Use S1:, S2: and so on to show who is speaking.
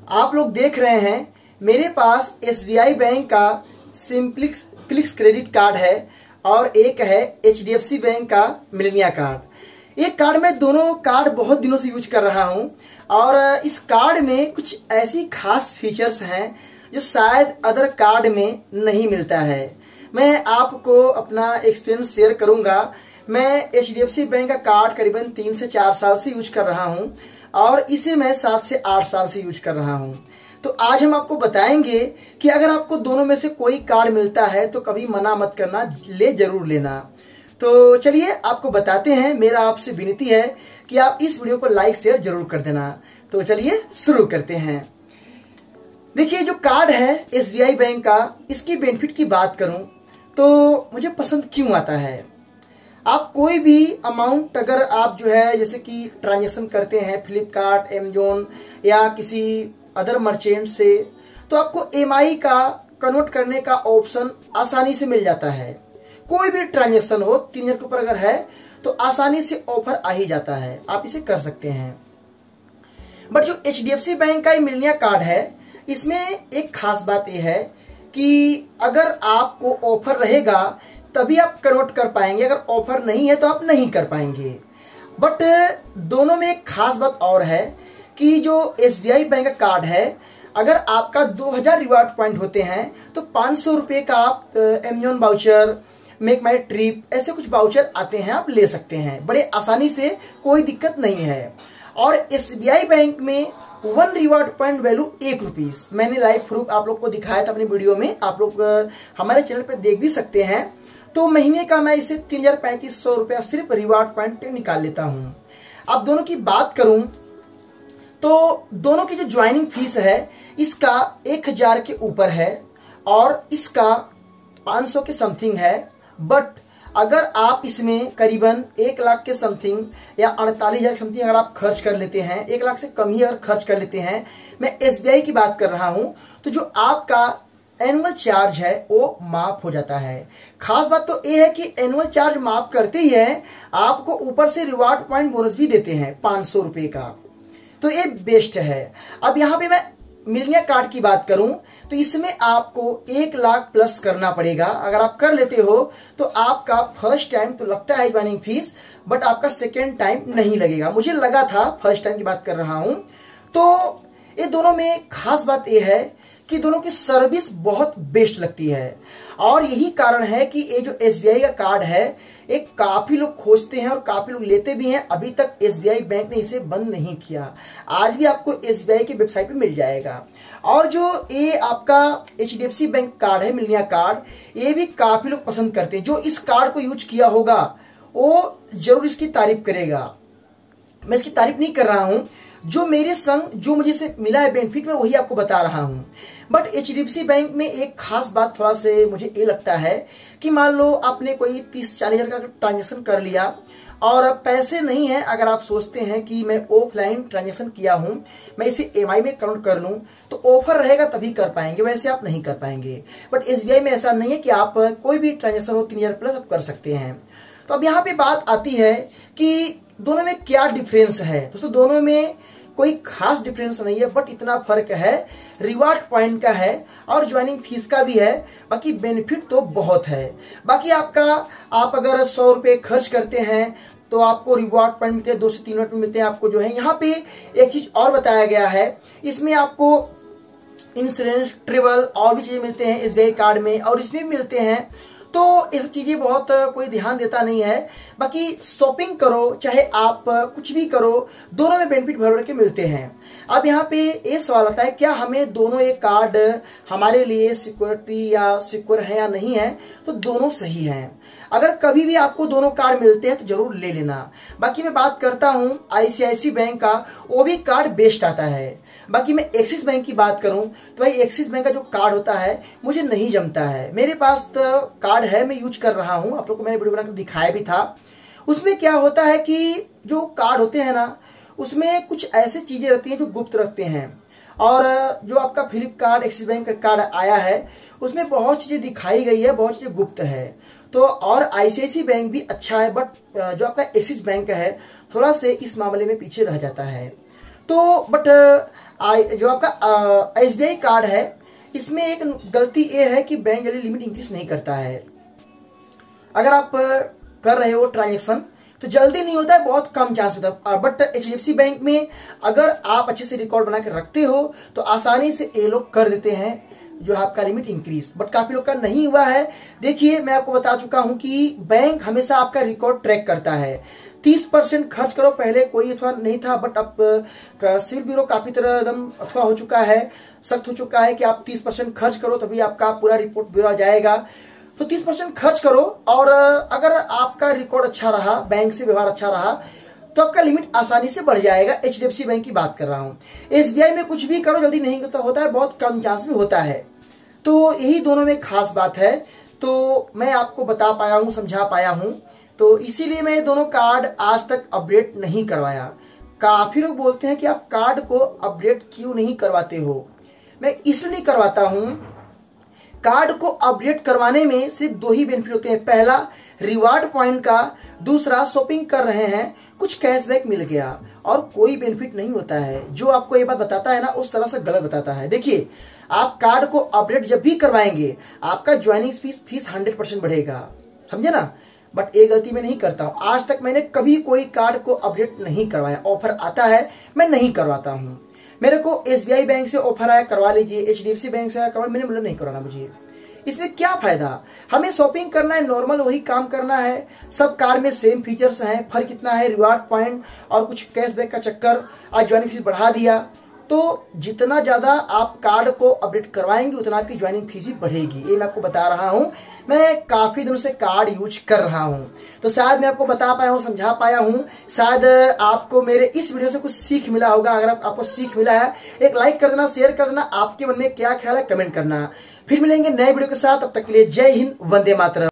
S1: आप लोग देख रहे हैं मेरे पास एसबीआई बैंक का सिंप्लिक्स क्लिक्स क्रेडिट कार्ड है और एक है एचडीएफसी बैंक का मिलेनिया कार्ड। ये कार्ड मैं दोनों कार्ड बहुत दिनों से यूज कर रहा हूं और इस कार्ड में कुछ ऐसी खास फीचर्स हैं जो शायद अदर कार्ड में नहीं मिलता है। मैं आपको अपना एक्सपीरियंस शेयर करूंगा। मैं एचडीएफसी बैंक का कार्ड करीबन 3 से 4 साल से यूज कर रहा हूं और इसे मैं 7 से 8 साल से यूज कर रहा हूं। तो आज हम आपको बताएंगे कि अगर आपको दोनों में से कोई कार्ड मिलता है तो कभी मना मत करना, ले जरूर लेना। तो चलिए आपको बताते हैं। मेरा आपसे विनती है कि आप इस वीडियो को लाइक शेयर जरूर कर देना। तो चलिए शुरू करते हैं। देखिए, जो कार्ड है एसबीआई बैंक का, इसकी बेनिफिट की बात करूं तो मुझे पसंद क्यों आता है। आप कोई भी अमाउंट अगर आप जो है जैसे कि ट्रांजैक्शन करते हैं फ्लिपकार्ट, अमेजोन या किसी अदर मर्चेंट से, तो आपको एमआई का कन्वर्ट करने का ऑप्शन आसानी से मिल जाता है। कोई भी ट्रांजैक्शन हो 3000 के ऊपर अगर है तो आसानी से ऑफर आ ही जाता है, आप इसे कर सकते हैं। बट जो एचडीएफसी बैंक का मिलेनिया कार्ड है, इसमें एक खास बात यह है कि अगर आपको ऑफर रहेगा तभी आप कन्वर्ट कर पाएंगे, अगर ऑफर नहीं है तो आप नहीं कर पाएंगे। बट दोनों में एक खास बात और है कि जो एसबीआई बैंक का कार्ड है, अगर आपका 2000 रिवार्ड पॉइंट होते हैं तो 500 रुपए का आप Amazon voucher, Make My Trip, ऐसे कुछ वाउचर आते हैं, आप ले सकते हैं बड़े आसानी से, कोई दिक्कत नहीं है। और एसबीआई बैंक में 1 रिवार्ड पॉइंट वैल्यू 1 रुपीज। मैंने लाइव प्रूफ आप लोग को दिखाया था अपनी वीडियो में, आप लोग हमारे चैनल पर देख भी सकते हैं। तो महीने का मैं इसे 3350 रुपया सिर्फ रिवार्ड पॉइंट निकाल लेता हूं। अब दोनों की बात करूं तो दोनों की जो ज्वाइनिंग फीस है इसका 1000 के ऊपर है और इसका 500 के समथिंग है। बट अगर आप इसमें करीबन 1 लाख के समथिंग या 48,000 के समथिंग अगर आप खर्च कर लेते हैं, 1 लाख से कम ही अगर खर्च कर लेते हैं, मैं एसबीआई की बात कर रहा हूं, तो जो आपका एनुअल चार्ज है वो माफ हो जाता है। खास बात तो ये है कि एनुअल चार्ज माफ करते ही है, आपको ऊपर से रिवार्ड पॉइंट बोनस भी देते हैं 500 रुपए का, तो ये बेस्ट है। अब यहाँ पे मैं मिलेनिया कार्ड की बात करूं तो इसमें आपको 1 लाख प्लस करना पड़ेगा। अगर आप कर लेते हो तो आपका फर्स्ट टाइम तो लगता है ज्वाइनिंग फीस, बट आपका सेकेंड टाइम नहीं लगेगा। मुझे लगा था, फर्स्ट टाइम की बात कर रहा हूं। तो ये दोनों में खास बात यह है कि दोनों की सर्विस बहुत बेस्ट लगती है और यही कारण है कि ये जो एसबीआई का कार्ड है एक काफी लोग खोजते हैं और काफी लोग लेते भी हैं। अभी तक एसबीआई बैंक ने इसे बंद नहीं किया, आज भी आपको एसबीआई की वेबसाइट पे मिल जाएगा। और जो ये आपका एचडीएफसी बैंक कार्ड है मिलेनिया कार्ड, ये भी काफी लोग पसंद करते हैं। जो इस कार्ड को यूज किया होगा वो जरूर इसकी तारीफ करेगा। मैं इसकी तारीफ नहीं कर रहा हूं, जो मेरे संग जो मुझे से मिला है बेनिफिट में वही आपको बता रहा हूं। बट एचडीएफसी बैंक में एक खास बात थोड़ा से मुझे ये लगता है कि मान लो आपने कोई 30-40 हजार का ट्रांजेक्शन कर लिया और पैसे नहीं है, अगर आप सोचते हैं कि मैं ऑफलाइन ट्रांजेक्शन किया हूं, मैं इसे एमआई में कन्वर्ट कर लूं, तो ऑफर रहेगा तभी कर पाएंगे, वैसे आप नहीं कर पाएंगे। बट एसबीआई में ऐसा नहीं है कि आप कोई भी ट्रांजेक्शन हो 3000 प्लस आप कर सकते हैं। तो अब यहाँ पे बात आती है कि दोनों में क्या डिफरेंस है। दोस्तों, दोनों में कोई खास डिफरेंस नहीं है, बट इतना फर्क है रिवार्ड पॉइंट का है और ज्वाइनिंग फीस का भी है। बाकी बेनिफिट तो बहुत है। बाकी आप अगर 100 रुपए खर्च करते हैं तो आपको रिवार्ड पॉइंट मिलते हैं, 2 से 3 मिनट में मिलते हैं आपको। जो है यहाँ पे एक चीज और बताया गया है, इसमें आपको इंश्योरेंस, ट्रेवल और भी चीजें मिलते हैं एसबीआई कार्ड में, और इसमें भी मिलते हैं। तो ये चीजें बहुत कोई ध्यान देता नहीं है। बाकी शॉपिंग करो चाहे आप कुछ भी करो, दोनों में बेनिफिट भर भर के मिलते हैं। अब यहाँ पे ये सवाल आता है, क्या हमें दोनों ये कार्ड हमारे लिए सिक्योरिटी या सिक्योर है या नहीं है, तो दोनों सही हैं। अगर कभी भी आपको दोनों कार्ड मिलते हैं तो जरूर ले लेना। बाकी मैं बात करता हूं आईसीआईसी बैंक का, वो भी कार्ड बेस्ट आता है। बाकी मैं एक्सिस बैंक की बात करूं तो भाई एक्सिस बैंक का जो कार्ड होता है मुझे नहीं जमता है। मेरे पास तो कार्ड है, मैं यूज कर रहा हूं, आप लोग को मैंने वीडियो बनाकर दिखाया भी था। उसमें क्या होता है कि जो कार्ड होते हैं ना, उसमें कुछ ऐसी चीजें रहती हैं जो गुप्त रखते हैं। और जो आपका फ्लिपकार्ट, एक्सिस बैंक का कार्ड आया है उसमें बहुत चीजें दिखाई गई है, बहुत चीजें गुप्त है। तो और आईसीआईसी बैंक भी अच्छा है, बट जो आपका एक्सिस बैंक है थोड़ा से इस मामले में पीछे रह जाता है। तो बट जो आपका SBI कार्ड है, इसमें एक गलती ये है कि बैंक जल्दी लिमिट इंक्रीज नहीं करता है। अगर आप कर रहे हो ट्रांजेक्शन तो जल्दी नहीं होता है, बहुत कम चांस होता है। बट HDFC बैंक में अगर आप अच्छे से रिकॉर्ड बना के रखते हो तो आसानी से ये लोग कर देते हैं जो आपका लिमिट इंक्रीज। बट काफी लोग का नहीं हुआ है। देखिए, मैं आपको बता चुका हूं कि बैंक हमेशा आपका रिकॉर्ड ट्रैक करता है। 30% खर्च करो, पहले कोई अथवा नहीं था, बट अब सिविल ब्यूरो काफी तरह एकदम अथवा हो चुका है, सख्त हो चुका है कि आप 30% खर्च करो तभी आपका पूरा रिपोर्ट ब्यूरो आ जाएगा। तो 30% खर्च करो, और अगर आपका रिकॉर्ड अच्छा रहा, बैंक से व्यवहार अच्छा रहा, तो आपका लिमिट आसानी से बढ़ जाएगा। HDFC बैंक की बात कर रहा हूं। SBI में कुछ भी करो जल्दी नहीं होता है, बहुत कम चांस में होता है। तो यही दोनों में खास बात है। तो मैं आपको बता पाया हूं, समझा पाया हूं, तो इसीलिए मैं दोनों कार्ड आज तक अपडेट नहीं करवाया। काफी लोग बोलते हैं कि आप कार्ड को अपडेट क्यों नहीं करवाते हो। मैं इसलिए नहीं करवाता हूं, कार्ड को अपडेट करवाने में सिर्फ 2 ही बेनिफिट होते हैं। पहला, रिवार्ड पॉइंट का, दूसरा शॉपिंग कर रहे हैं कुछ कैशबैक मिल गया, और कोई बेनिफिट नहीं होता है। जो आपको ये बात बताता है ना, उस तरह से गलत बताता है। देखिए, आप कार्ड को अपडेट जब भी करवाएंगे आपका ज्वाइनिंग फीस 100% बढ़ेगा, समझे ना। बट ये गलती मैं नहीं करता हूं। आज तक मैंने कभी कोई कार्ड को अपडेट नहीं करवाया। ऑफर आता है, मैं नहीं करवाता हूं। मेरे को SBI बैंक से ऑफर आया, करवा लीजिए, HDFC बैंक से आया, करवा, मैंने बोला नहीं कराना मुझे। इसमें क्या फायदा, हमें शॉपिंग करना है, नॉर्मल वही काम करना है। सब कार्ड में सेम फीचर्स हैं, फर्क कितना है, रिवार्ड पॉइंट और कुछ कैशबैक का चक्कर, आज ज्वाइनिंग फीस बढ़ा दिया। तो जितना ज्यादा आप कार्ड को अपडेट करवाएंगे उतना आपकी ज्वाइनिंग फीस भी बढ़ेगी। ये मैं आपको बता रहा हूं। मैं काफी दिनों से कार्ड यूज कर रहा हूं, तो शायद मैं आपको बता पाया हूं, समझा पाया हूं। शायद आपको मेरे इस वीडियो से कुछ सीख मिला होगा। अगर आपको सीख मिला है, एक लाइक कर देना, शेयर कर देना। आपके मन में क्या ख्याल है कमेंट करना। फिर मिलेंगे नए वीडियो के साथ, तब तक के लिए जय हिंद, वंदे मातरम।